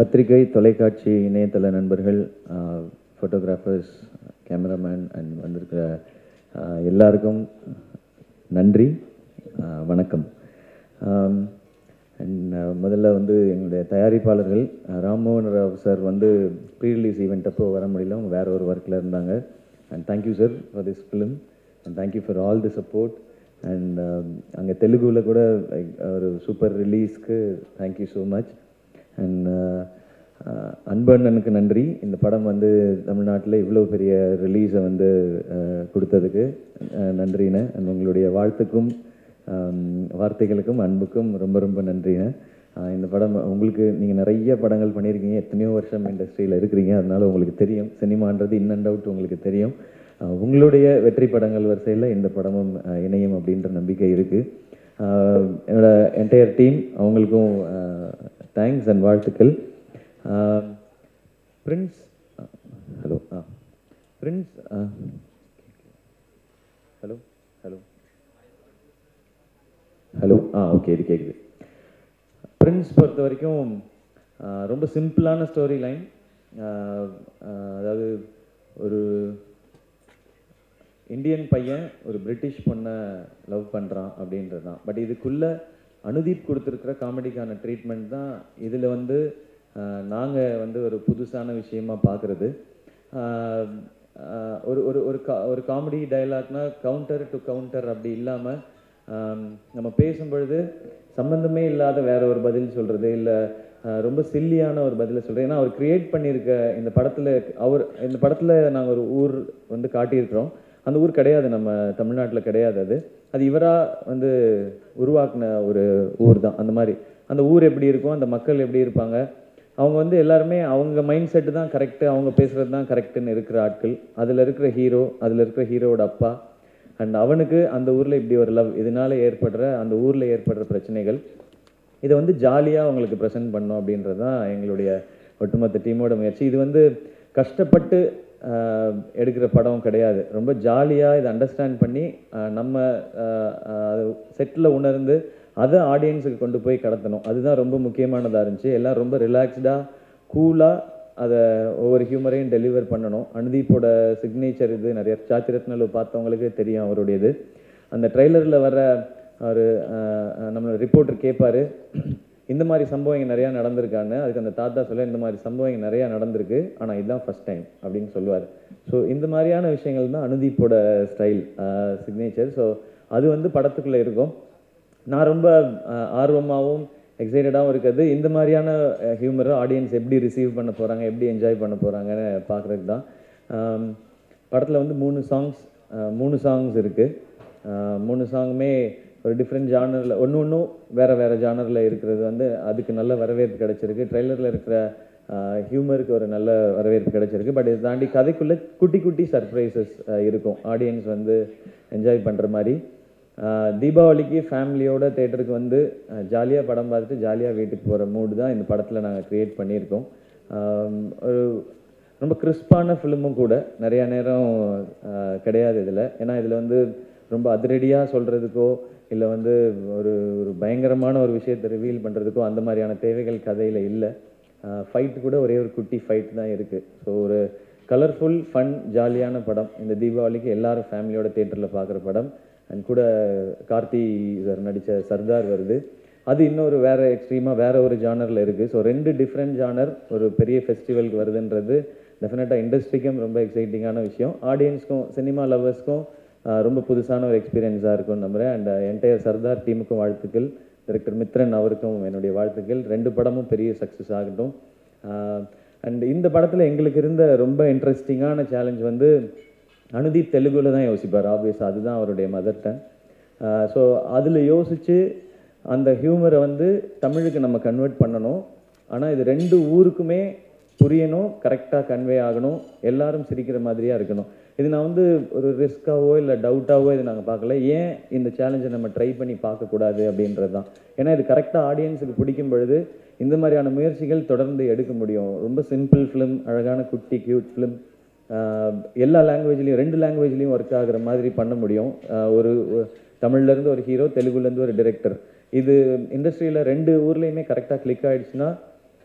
பத்திரிகை தொலைக்காட்சி இணையதள நண்பர்கள், ஃபோட்டோகிராஃபர்ஸ், கேமராமேன் அண்ட் வந்திருக்கிற எல்லாருக்கும் நன்றி, வணக்கம். அண்ட் முதல்ல வந்து எங்களுடைய தயாரிப்பாளர்கள் ராம்மோகன் ராவ் சார் வந்து ப்ரீ ரிலீஸ் ஈவெண்ட் அப்போ வர முடியல, அவங்க வேறு ஒரு ஒர்க்கில் இருந்தாங்க. And thank you sir for this film and thank you for all the support. And அங்கே தெலுங்குவில் கூட ஒரு சூப்பர் ரிலீஸ்க்கு தேங்க்யூ ஸோ மச். அண்ட் அன்பண்ணனுக்கு நன்றி, இந்த படம் வந்து தமிழ்நாட்டில் இவ்வளோ பெரிய ரிலீஸை வந்து கொடுத்ததுக்கு நன்றிண்ணே. அண்ட் உங்களுடைய வாழ்த்துக்கும் வார்த்தைகளுக்கும் அன்புக்கும் ரொம்ப ரொம்ப நன்றிண்ணே. இந்த படம் உங்களுக்கு, நீங்கள் நிறைய படங்கள் பண்ணியிருக்கீங்க, எத்தனையோ வருஷம் இண்டஸ்ட்ரியில் இருக்கிறீங்க, அதனால் உங்களுக்கு தெரியும் சினிமான்றது இன் அண்ட் அவுட் உங்களுக்கு தெரியும். உங்களுடைய வெற்றி படங்கள் வரிசையில் இந்த படமும் இணையும் அப்படின்ற நம்பிக்கை இருக்குது. என்னோட என்டையர் டீம் அவங்களுக்கும் தேங்க்ஸ் அண்ட் வாழ்த்துக்கள். Prince, hello Prince, hello hello hello okay, இது கேட்குது. பிரின்ஸ் பொறுத்த வரைக்கும் ரொம்ப சிம்பிளான ஸ்டோரி லைன். அதாவது ஒரு இந்தியன் பையன் ஒரு பிரிட்டிஷ் பொண்ணை லவ் பண்ணுறான் அப்படின்றது தான். பட் இதுக்குள்ளே அனுதீப் கொடுத்துருக்கிற காமெடிக்கான ட்ரீட்மெண்ட் தான் இதில் வந்து நாங்கள் வந்து ஒரு புதுசான விஷயமா பார்க்குறது. ஒரு ஒரு ஒரு காமெடி டைலாக்னா கவுண்டர் டு கவுண்டர் அப்படி இல்லாமல் நம்ம பேசும்பொழுது சம்மந்தமே இல்லாத வேற ஒரு பதில் சொல்கிறது, இல்லை ரொம்ப சில்லியான ஒரு பதிலை சொல்கிறது. ஏன்னா அவர் க்ரியேட் பண்ணியிருக்க இந்த படத்தில் நாங்கள் ஒரு ஊர் வந்து காட்டியிருக்கிறோம். அந்த ஊர் கிடையாது, நம்ம தமிழ்நாட்டில் கிடையாது. அது இவராக வந்து உருவாக்கின ஒரு ஊர் தான். அந்த மாதிரி அந்த ஊர் எப்படி இருக்கும், அந்த மக்கள் எப்படி இருப்பாங்க, அவங்க வந்து எல்லாருமே அவங்க மைண்ட் செட்டு தான் கரெக்டு, அவங்க பேசுகிறது தான் கரெக்டுன்னு இருக்கிற ஆட்கள். அதில் இருக்கிற ஹீரோ, அதில் இருக்கிற ஹீரோவோட அப்பா அண்ட் அவனுக்கு அந்த ஊரில் இப்படி ஒரு லவ், இதனால் ஏற்படுற அந்த ஊரில் ஏற்படுற பிரச்சனைகள், இதை வந்து ஜாலியாக அவங்களுக்கு ப்ரெசென்ட் பண்ணோம் அப்படின்றது தான் எங்களுடைய ஒட்டுமொத்த டீமோட முயற்சி. இது வந்து கஷ்டப்பட்டு எடுக்கிற படம் கிடையாது, ரொம்ப ஜாலியாக இதை அண்டர்ஸ்டாண்ட் பண்ணி நம்ம செட்டில் உணர்ந்து அதை ஆடியன்ஸுக்கு கொண்டு போய் கடத்தணும். அதுதான் ரொம்ப முக்கியமானதாக இருந்துச்சு. எல்லாம் ரொம்ப ரிலாக்ஸ்டாக கூலாக அதை ஒவ்வொரு ஹியூமரையும் டெலிவர் பண்ணணும். அனுதீப்போட சிக்னேச்சர் இது. நிறைய சாத்திரத்னலு பார்த்தவங்களுக்கு தெரியும் அவருடையது. அந்த ட்ரெய்லரில் வர ஒரு நம்மளோட ரிப்போர்ட்டர் கேட்பார், இந்த மாதிரி சம்பவம் இங்கே நிறையா நடந்திருக்கான்னு. அதுக்கு அந்த தாத்தா சொல்ல, இந்த மாதிரி சம்பவம் இங்கே நிறையா நடந்திருக்கு, ஆனால் இதுதான் ஃபஸ்ட் டைம் அப்படின்னு சொல்லுவார். ஸோ இந்த மாதிரியான விஷயங்கள் தான் அனுதீப்போட ஸ்டைல், சிக்னேச்சர். ஸோ அது வந்து படத்துக்குள்ளே இருக்கும். நான் ரொம்ப ஆர்வமாகவும் எக்ஸைட்டடாகவும் இருக்கிறது இந்த மாதிரியான ஹியூமரை ஆடியன்ஸ் எப்படி ரிசீவ் பண்ண போகிறாங்க, எப்படி என்ஜாய் பண்ண போகிறாங்கன்னு பார்க்குறதுக்கு தான். படத்தில் வந்து 3 சாங்ஸ் இருக்குது. 3 சாங்குமே ஒரு டிஃப்ரெண்ட் ஜானரில், ஒன்றும் வேறு ஜானரில் இருக்கிறது வந்து அதுக்கு நல்ல வரவேற்பு கிடச்சிருக்கு. ட்ரெய்லரில் இருக்கிற ஹியூமருக்கு ஒரு நல்ல வரவேற்பு கிடச்சிருக்கு. பட் இதை தாண்டி கதைக்குள்ளே குட்டி குட்டி சர்ப்ரைசஸ் இருக்கும், ஆடியன்ஸ் வந்து என்ஜாய் பண்ணுற மாதிரி. தீபாவளிக்கு ஃபேமிலியோட தேட்டருக்கு வந்து ஜாலியாக படம் பார்த்துட்டு ஜாலியாக வீட்டுக்கு போகிற மூடு தான் இந்த படத்தில் நாங்கள் க்ரியேட் பண்ணியிருக்கோம். ஒரு ரொம்ப கிறிஸ்பான ஃபிலிமும் கூட நிறையா நேரம் கிடையாது இதில். ஏன்னா இதில் வந்து ரொம்ப அதிரடியாக சொல்கிறதுக்கோ இல்லை வந்து ஒரு பயங்கரமான ஒரு விஷயத்தை ரிவீல் பண்ணுறதுக்கோ அந்த மாதிரியான தேவைகள் கதையில் இல்லை. ஃபைட்டு கூட ஒரே ஒரு குட்டி ஃபைட் தான் இருக்குது. ஸோ ஒரு கலர்ஃபுல் ஃபன் ஜாலியான படம். இந்த தீபாவளிக்கு எல்லோரும் ஃபேமிலியோட தேட்டரில் பார்க்குற படம். அண்ட் கூட கார்த்தி சார் நடித்த சர்தார் வருது, அது இன்னொரு வேறு எக்ஸ்ட்ரீமாக வேறு ஒரு ஜானரில் இருக்குது. ஸோ 2 டிஃப்ரெண்ட் ஜானர் ஒரு பெரிய ஃபெஸ்டிவலுக்கு வருதுன்றது டெஃபினட்டாக இண்டஸ்ட்ரிக்கும் ரொம்ப எக்ஸைட்டிங்கான விஷயம், ஆடியன்ஸ்க்கும் சினிமா லவர்ஸ்க்கும் ரொம்ப புதுசான ஒரு எக்ஸ்பீரியன்ஸாக இருக்கும்னு நம்புகிறேன். அண்ட் என்டையர் சர்தார் டீமுக்கும் வாழ்த்துக்கள், டைரக்டர் மித்ரன் அவருக்கும் என்னுடைய வாழ்த்துக்கள். 2 படமும் பெரிய சக்ஸஸ் ஆகட்டும். அண்ட் இந்த படத்தில் எங்களுக்கு இருந்த ரொம்ப இன்ட்ரெஸ்டிங்கான சேலஞ்ச் வந்து அனுதீப் தெலுங்குல தான் யோசிப்பார், ஆப்வியஸாக அதுதான் அவருடைய மதர் டங். ஸோ அதில் யோசித்து அந்த ஹியூமரை வந்து தமிழுக்கு நம்ம கன்வெர்ட் பண்ணணும். ஆனால் இது 2 ஊருக்குமே புரியணும், கரெக்டாக கன்வே ஆகணும், எல்லாரும் சிரிக்கிற மாதிரியாக இருக்கணும். இது நான் வந்து ஒரு ரிஸ்க்காவோ இல்லை டவுட்டாவோ இது நாங்கள் பார்க்கல. ஏன் இந்த சேலஞ்சை நம்ம ட்ரை பண்ணி பார்க்கக்கூடாது அப்படின்றது தான். ஏன்னா இது கரெக்டாக ஆடியன்ஸுக்கு பிடிக்கும் பொழுது இந்த மாதிரியான முயற்சிகள் தொடர்ந்து எடுக்க முடியும். ரொம்ப சிம்பிள் ஃபிலிம், அழகான குட்டி க்யூட் ஃபிலிம், எல்லா லாங்குவேஜ்லேயும் 2 லாங்குவேஜ்லேயும் ஒர்க் ஆகிற மாதிரி பண்ண முடியும். ஒரு தமிழ்லேருந்து ஒரு ஹீரோ, தெலுங்குலேருந்து ஒரு டைரக்டர், இது இண்டஸ்ட்ரியில் 2 ஊர்லேயுமே கரெக்டாக கிளிக் ஆகிடுச்சுன்னா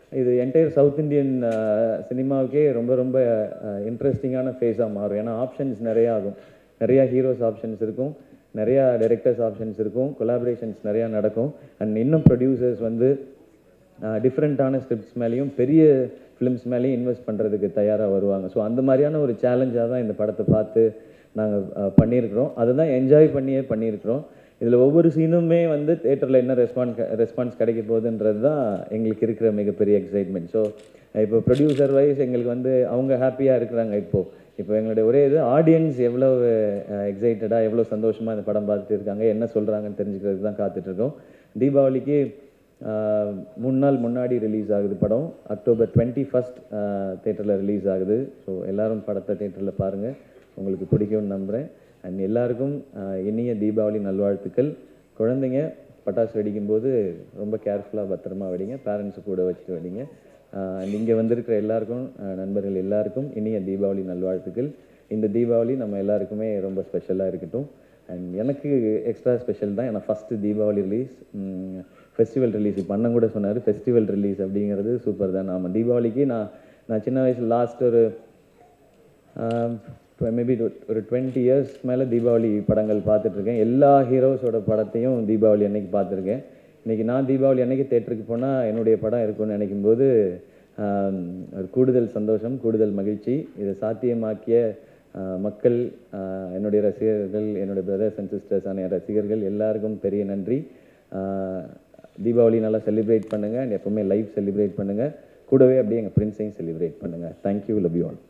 இது என்டையர் சவுத் இந்தியன் சினிமாவுக்கே ரொம்ப ரொம்ப இன்ட்ரெஸ்டிங்கான ஃபேஸாக மாறும். ஏன்னா ஆப்ஷன்ஸ் நிறையா ஆகும், நிறையா ஹீரோஸ் ஆப்ஷன்ஸ் இருக்கும், நிறையா டைரக்டர்ஸ் ஆப்ஷன்ஸ் இருக்கும், கொலாபரேஷன்ஸ் நிறையா நடக்கும். அண்ட் இன்னும் ப்ரொடியூசர்ஸ் வந்து டிஃப்ரெண்ட்டான ஸ்கிரிப்ட்ஸ் மேலேயும் பெரிய ஃபிலிம்ஸ் மேலேயும் இன்வெஸ்ட் பண்ணுறதுக்கு தயாராக வருவாங்க. ஸோ அந்த மாதிரியான ஒரு சேலஞ்சாக தான் இந்த படத்தை பார்த்து நாங்கள் பண்ணியிருக்கிறோம். அதை தான் என்ஜாய் பண்ணியிருக்கிறோம். இதில் ஒவ்வொரு சீனுமே வந்து தேட்டரில் என்ன ரெஸ்பான்ஸ் கிடைக்க போகுதுன்றது தான் எங்களுக்கு இருக்கிற மிகப்பெரிய எக்ஸைட்மெண்ட். ஸோ இப்போ ப்ரொடியூசர் வைஸ் எங்களுக்கு வந்து அவங்க ஹாப்பியாக இருக்கிறாங்க. இப்போ எங்களுடைய ஒரே இது ஆடியன்ஸ் எவ்வளோ எக்ஸைட்டடாக எவ்வளோ சந்தோஷமாக இந்த படம் பார்த்துட்டு இருக்காங்க, என்ன சொல்கிறாங்கன்னு தெரிஞ்சுக்கிறதுக்கு தான் காத்துட்ருக்கோம். தீபாவளிக்கு 3 நாள் முன்னாடி ரிலீஸ் ஆகுது படம். அக்டோபர் 21 தேட்டரில் ரிலீஸ் ஆகுது. ஸோ எல்லோரும் படத்தை தேட்டரில் பாருங்கள், உங்களுக்கு பிடிக்கும்னு நம்புகிறேன். அண்ட் எல்லாருக்கும் இனிய தீபாவளி நல்வாழ்த்துக்கள். குழந்தைங்க பட்டாசு வெடிக்கும்போது ரொம்ப கேர்ஃபுல்லாக பத்திரமா வெடிங்க, பேரண்ட்ஸு கூட வச்சுட்டு வெடிங்க. அண்ட் இங்கே வந்திருக்கிற எல்லாருக்கும், நண்பர்கள் எல்லாருக்கும் இனிய தீபாவளி நல்வாழ்த்துக்கள். இந்த தீபாவளி நம்ம எல்லாருக்குமே ரொம்ப ஸ்பெஷலாக இருக்கட்டும். அண்ட் எனக்கு எக்ஸ்ட்ரா ஸ்பெஷல் தான், ஏன்னா first Deepavali release, festival release. இப்போ அண்ணன் கூட சொன்னார் ஃபெஸ்டிவல் ரிலீஸ் அப்படிங்கிறது சூப்பர் தான். ஆமாம், தீபாவளிக்கு நான் சின்ன வயசில் லாஸ்ட் ஒரு மேபி ஒரு 20 இயர்ஸ் மேலே தீபாவளி படங்கள் பார்த்துட்ருக்கேன். எல்லா ஹீரோஸோட படத்தையும் தீபாவளி அன்னைக்கு பார்த்துருக்கேன். இன்றைக்கி நான் தீபாவளி அன்னைக்கு தேட்டருக்கு போனால் என்னுடைய படம் இருக்கும்னு நினைக்கும்போது ஒரு கூடுதல் சந்தோஷம், கூடுதல் மகிழ்ச்சி. இதை சாத்தியமாக்கிய மக்கள், என்னுடைய ரசிகர்கள், என்னுடைய பிரதர்ஸ் அண்ட் சிஸ்டர்ஸ் ஆன ரசிகர்கள் எல்லாருக்கும் பெரிய நன்றி. தீபாவளி நல்லா செலிப்ரேட் பண்ணுங்கள், அண்ட் எப்போவுமே லைஃப் செலிப்ரேட் பண்ணுங்கள். கூடவே அப்படியே எங்கள் ஃப்ரெண்ட்ஸையும் செலிப்ரேட் பண்ணுங்கள். Thank you, love you all.